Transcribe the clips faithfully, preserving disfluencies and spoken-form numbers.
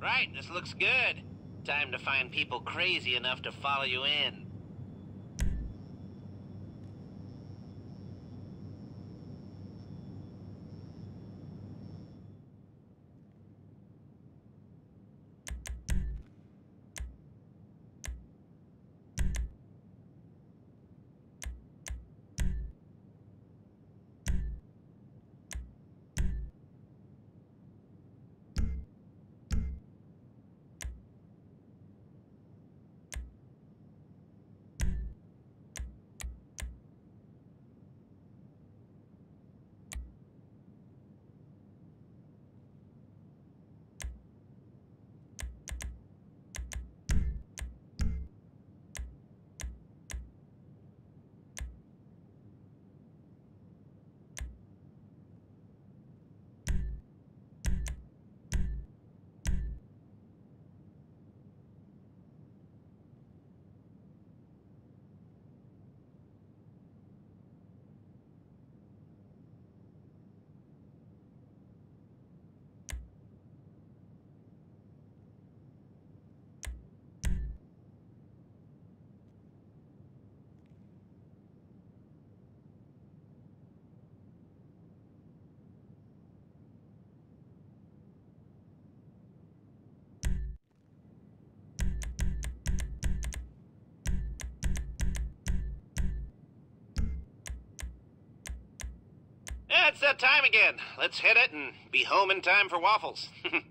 Right, this looks good. Time to find people crazy enough to follow you in. Yeah, it's that time again. Let's hit it and be home in time for waffles.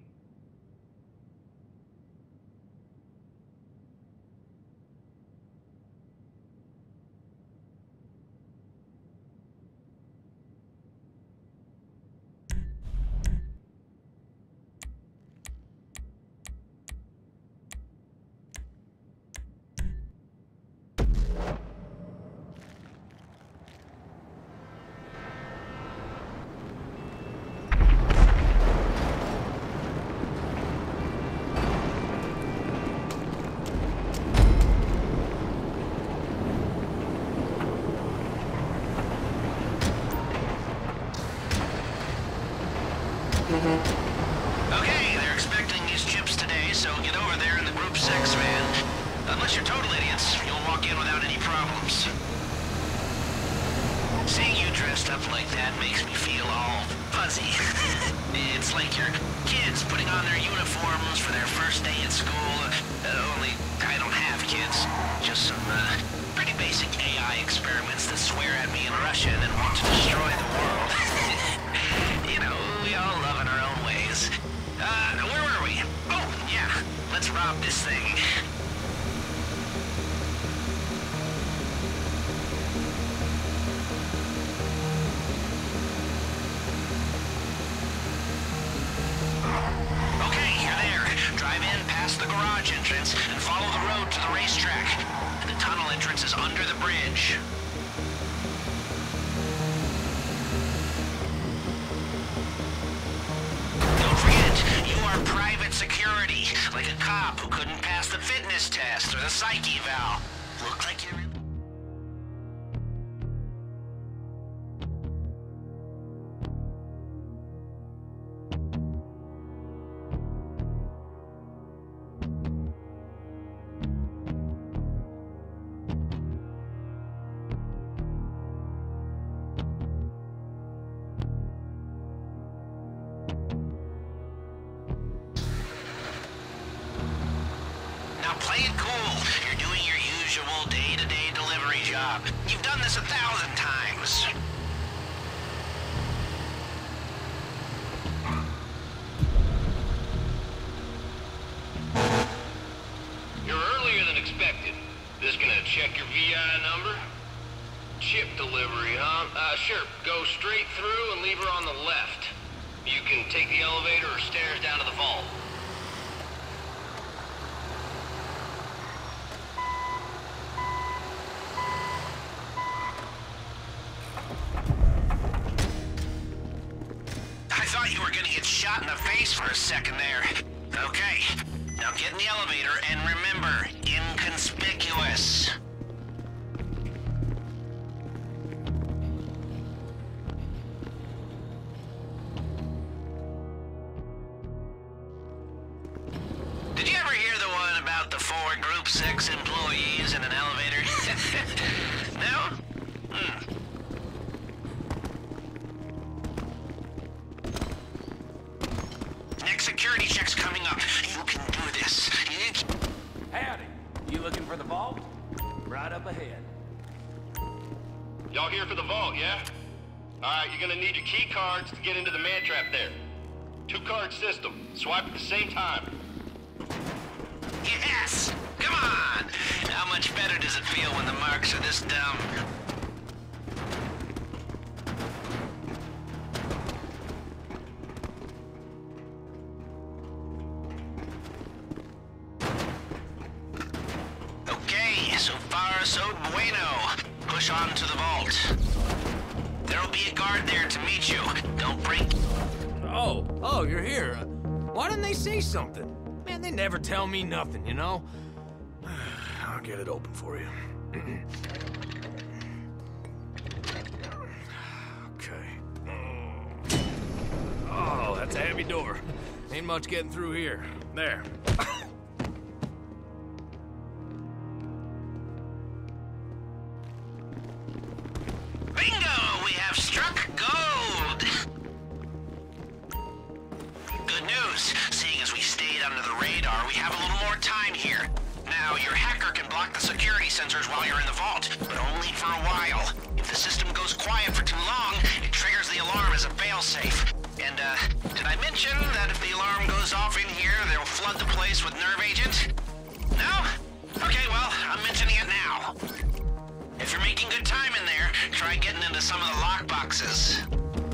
Okay, they're expecting these chips today, so get over there in the group six van. Unless you're total idiots, you'll walk in without any problems. Seeing you dressed up like that makes me feel all fuzzy. It's like your kids putting on their uniforms for their first day at school. Uh, only I don't have kids. Just some uh, pretty basic A I experiments that swear at me in Russian and want to destroy the world. You know, we all love in our own ways. Uh, where were we? Oh, yeah. Let's rob this thing. Okay, you're there. Drive in past the garage entrance and follow the road to the racetrack. The tunnel entrance is under the bridge. Private security, like a cop who couldn't pass the fitness test or the psych eval. Look like you're... Now play it cool. You're doing your usual day-to-day delivery job. You've done this a thousand times. You're earlier than expected. Just gonna check your V I number? Chip delivery, huh? Uh, sure. Go straight through and leave her on the left. You can take the elevator or stairs down to the vault. I thought you were gonna get shot in the face for a second there. Okay, now get in the elevator and remember, inconspicuous. six employees in an elevator. No? Hmm. Next security check's coming up. You can do this. You can... Howdy. You looking for the vault? Right up ahead. Y'all here for the vault, yeah? Alright, you're gonna need your key cards to get into the man trap there. Two-card system. Swipe at the same time. Yes! Come on! How much better does it feel when the marks are this dumb? Okay, so far so bueno. Push on to the vault. There'll be a guard there to meet you. Don't break... Oh, oh, you're here. Why didn't they say something? Man, they never tell me nothing, you know? I'll get it open for you. Okay. Oh, that's a heavy door. Ain't much getting through here. There. Bingo! We have struck gold! Good news. Seeing as we stayed under the radar, we have a little more time here. Now, your hacker can block the security sensors while you're in the vault, but only for a while. If the system goes quiet for too long, it triggers the alarm as a failsafe. And, uh, did I mention that if the alarm goes off in here, they'll flood the place with nerve agent? No? Okay, well, I'm mentioning it now. If you're making good time in there, try getting into some of the lock boxes.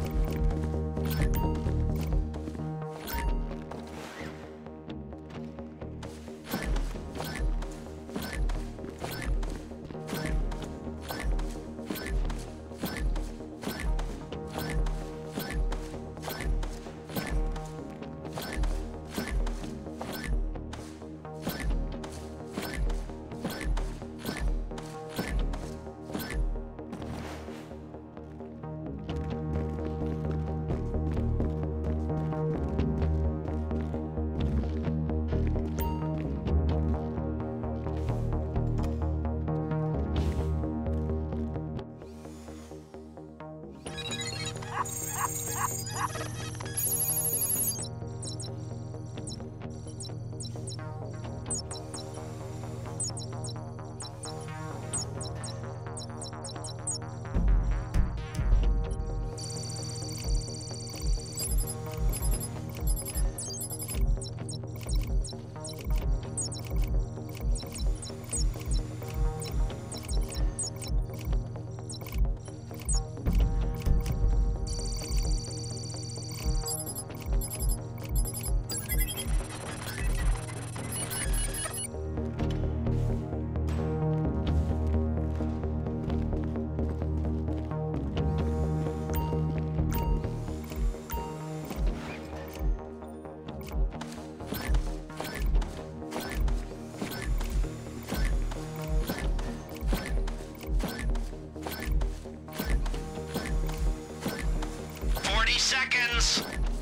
Seconds.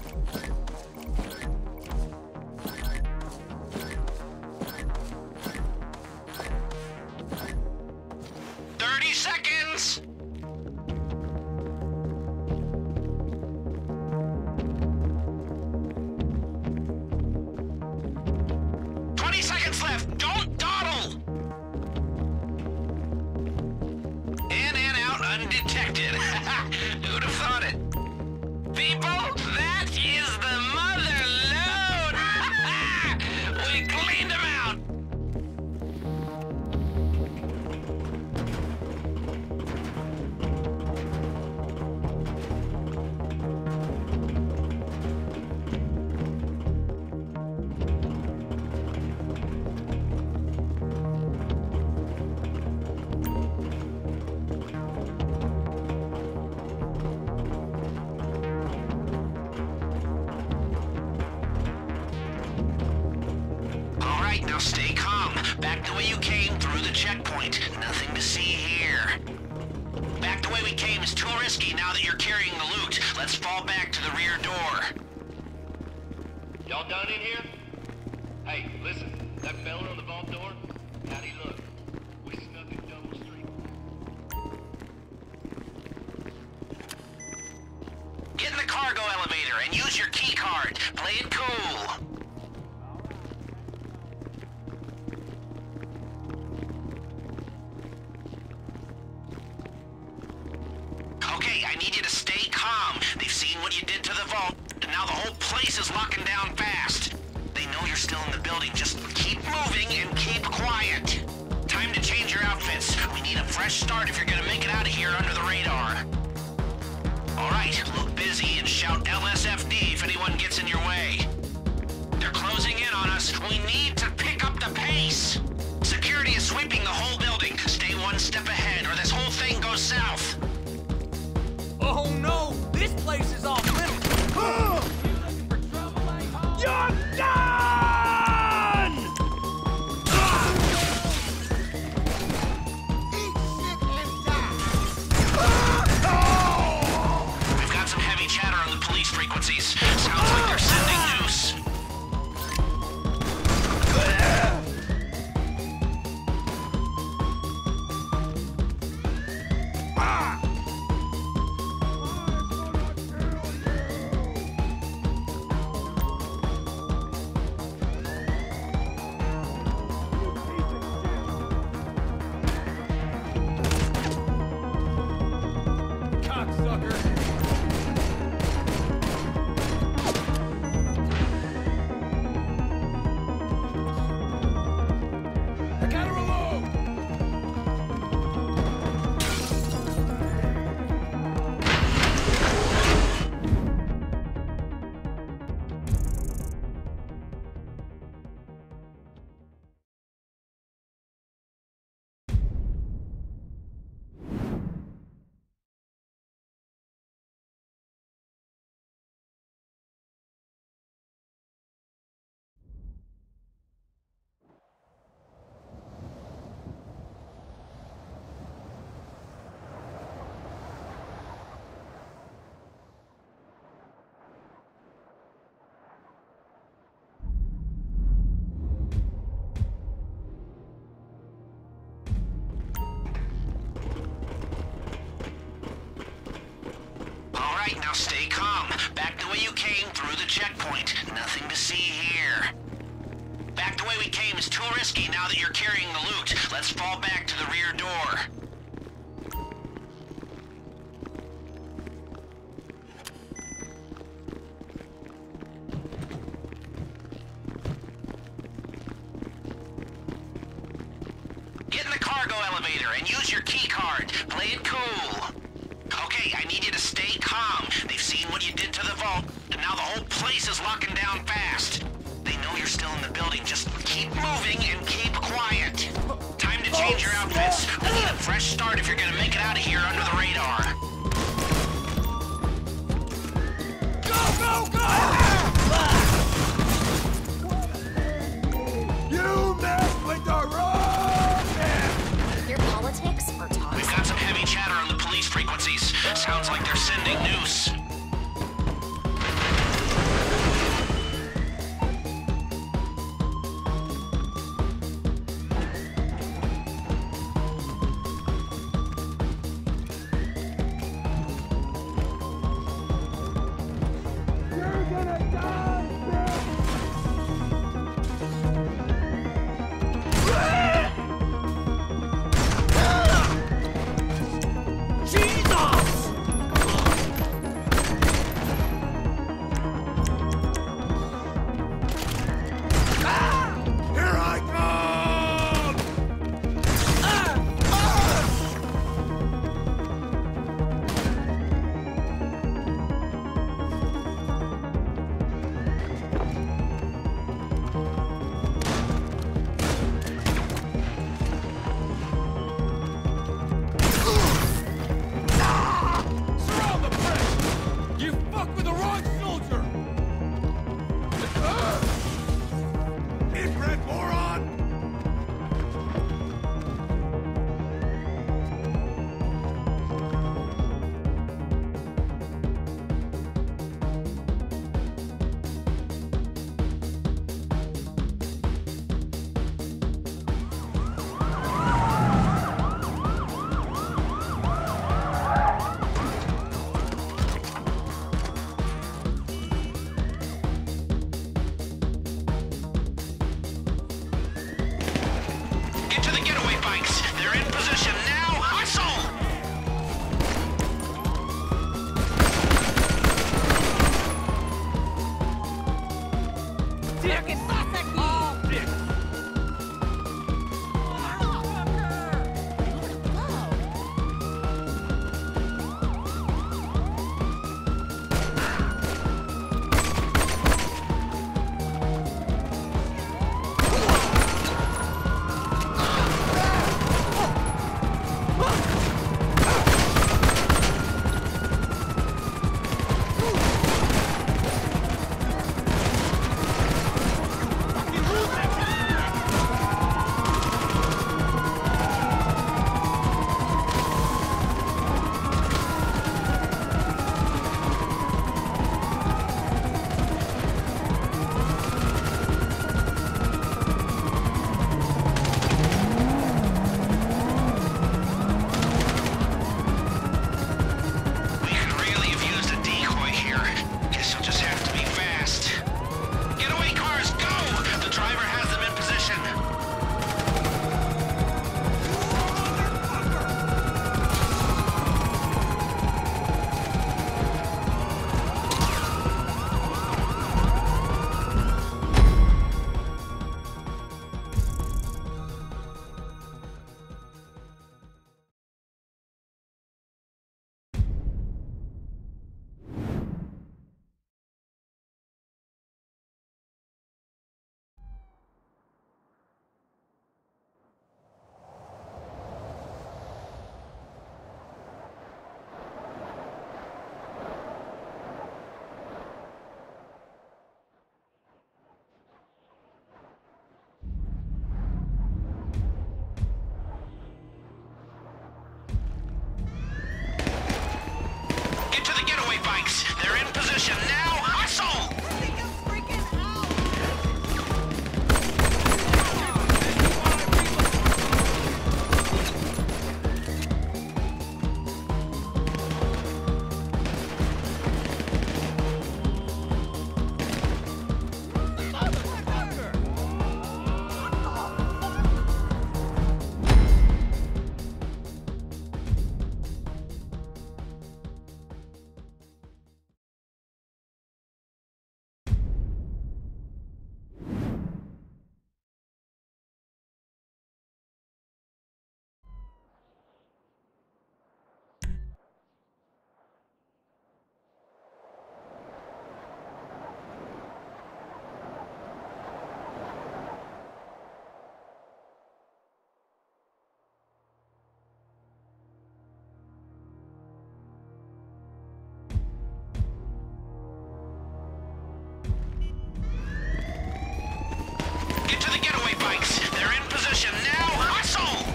Thirty seconds. Twenty seconds left. Don't dawdle. In and out undetected. Who'd have thought it? People, that is the mother load! We cleaned them out! Now stay calm. Back the way you came through the checkpoint. Nothing to see here. Back the way we came is too risky now that you're carrying the loot. Let's fall back to the rear door. Y'all done in here? Hey, listen. That fella on the vault door? Howdy, look. We snuck in Double Street. Get in the cargo elevator and use your key card. Play it cool. Okay, I need you to stay calm. They've seen what you did to the vault, and now the whole place is locking down fast. They know you're still in the building. Just keep moving and keep quiet. Time to change your outfits. We need a fresh start if you're gonna make it out of here under the radar. All right, look busy and shout L S F D if anyone gets in your way. They're closing in on us. We need to pick up the pace. Security is sweeping the whole building. Stay one step ahead or this whole thing goes south. Oh no! This place is off limits! You're done! We've got some heavy chatter on the police frequencies. Sounds like they're sending news. Alright, now stay calm. Back the way you came, through the checkpoint. Nothing to see here. Back the way we came is too risky now that you're carrying the loot. Let's fall back to the rear door. Get in the cargo elevator and use your key card. Play it cool. Okay, I need you to stay calm. They've seen what you did to the vault, and now the whole place is locking down fast. They know you're still in the building. Just keep moving and keep quiet. Time to change your outfits. We need a fresh start if you're gonna make it out of here under the radar. Go, go, go! You mess with the wrong man! Your politics or talk? We've got some heavy chatter on the police frequencies. Sounds like they're sending news. bikes. They're in position now. Hustle! Get to the getaway bikes. They're in position now. Hustle!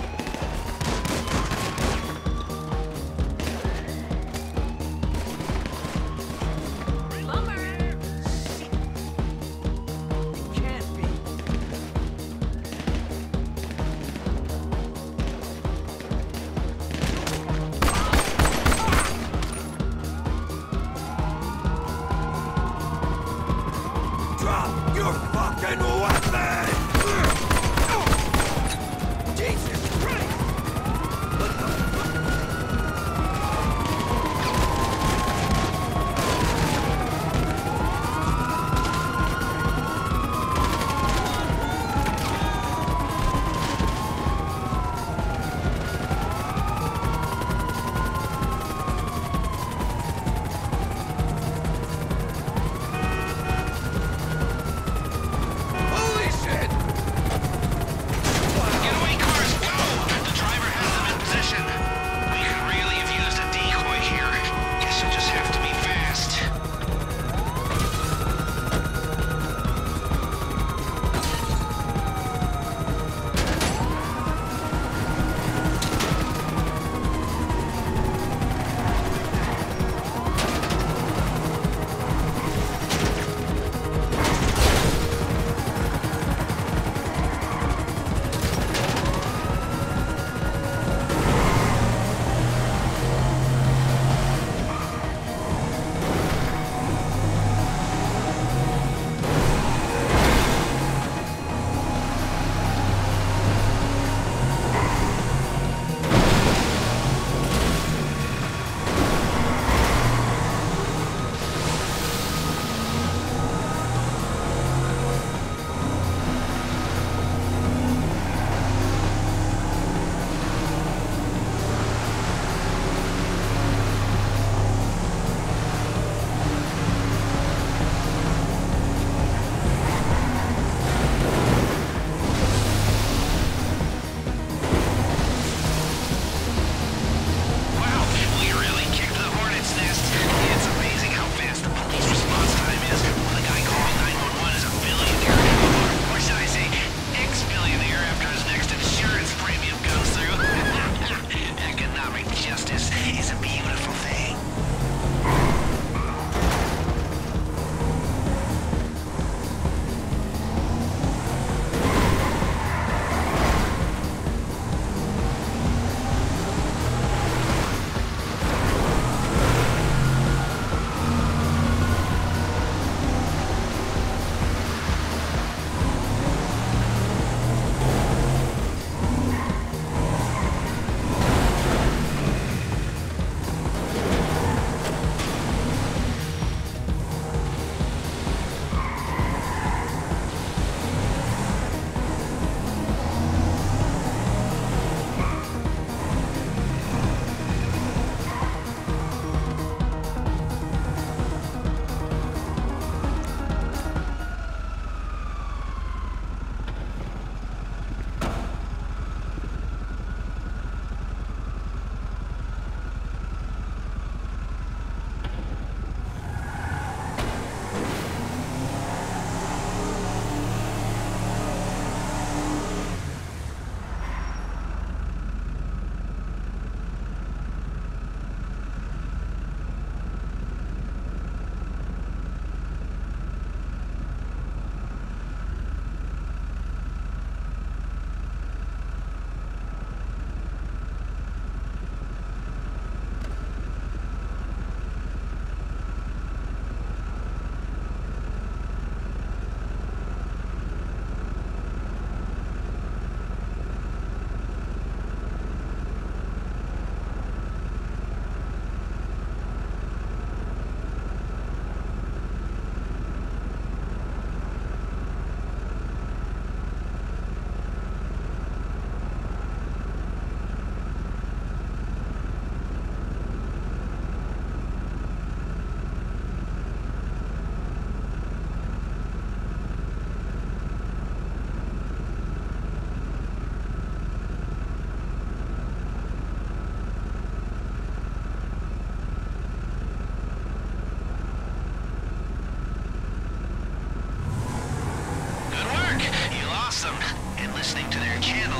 Can't be. Drop your fucking weapon! Jesus Christ! What the fuck? Holy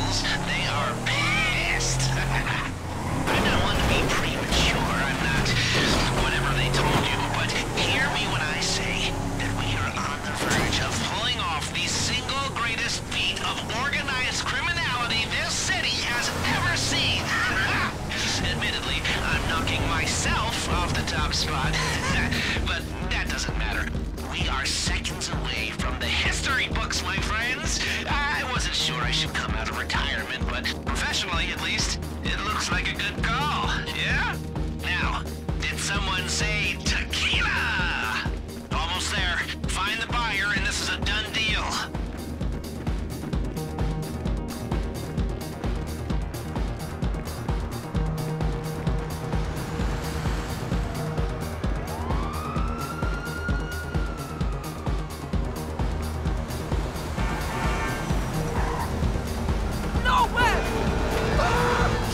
friends. They are pissed. I'm not one to be premature. I'm not whatever they told you, but hear me when I say that we are on the verge of pulling off the single greatest feat of organized criminality this city has ever seen. Admittedly, I'm knocking myself off the top spot, but that doesn't matter. We are seconds away from the history books, my friends. I wasn't sure I should come out of retirement, but professionally at least, it looks like a good call, yeah? Now, did someone say tequila? Almost there. Find the buyer, and this is a done deal. No way! Ah!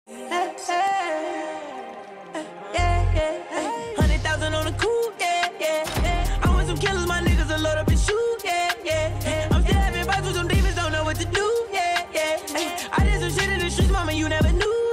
Hey, hey, yeah, yeah, hey. Hundred thousand on the coupe, yeah, yeah, yeah. I want some killers, my niggas will load up and shoot, yeah, yeah, yeah. I'm still having fights with some demons, don't know what to do, yeah, yeah, yeah. I did some shit in the streets, mama, you never knew.